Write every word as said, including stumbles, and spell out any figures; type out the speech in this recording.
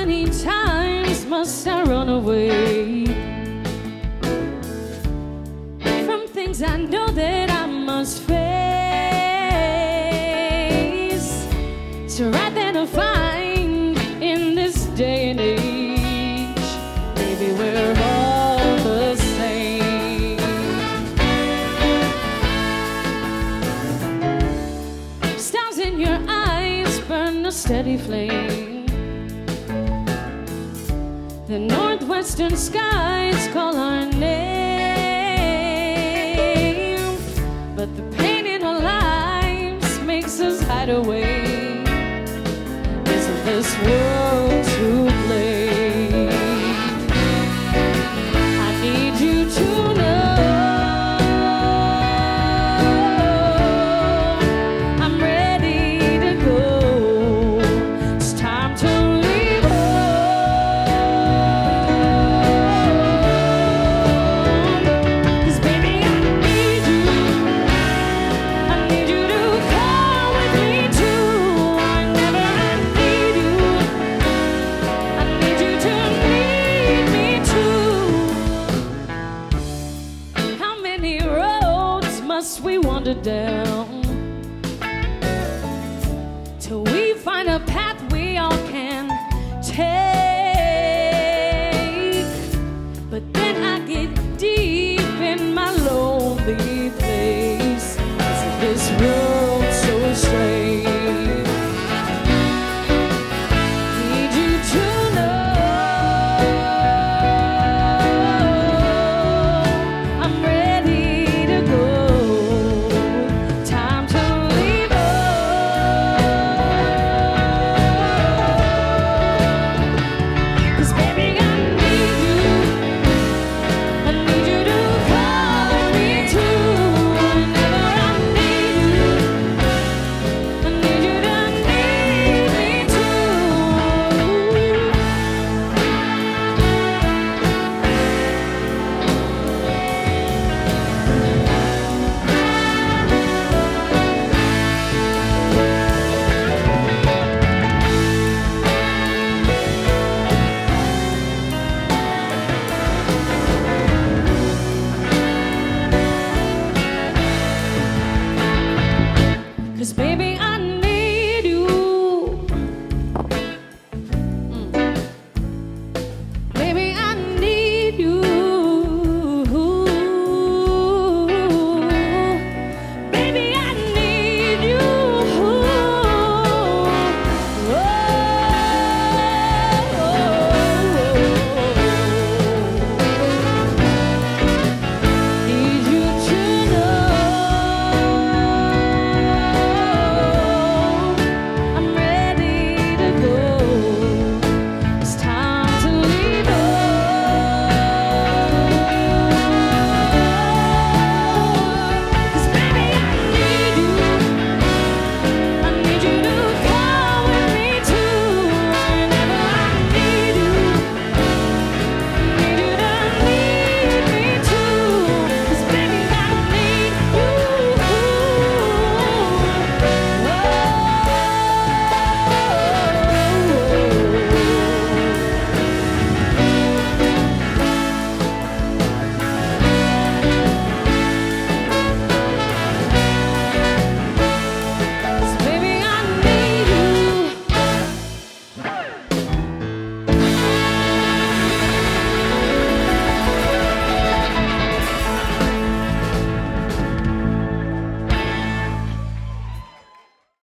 many times must I run away from things I know that I must face? It's right there to find in this day and age. Maybe we're all the same. Stars in your eyes burn a steady flame. The northwestern skies call our name, but the pain in our lives makes us hide away. Isn't this world too late? I need you to know I'm ready to go. It's time to leave home. 'Cause baby, I need you. I need you to come with me too. Whenever I need you, I need you to need me too. How many roads must we wander down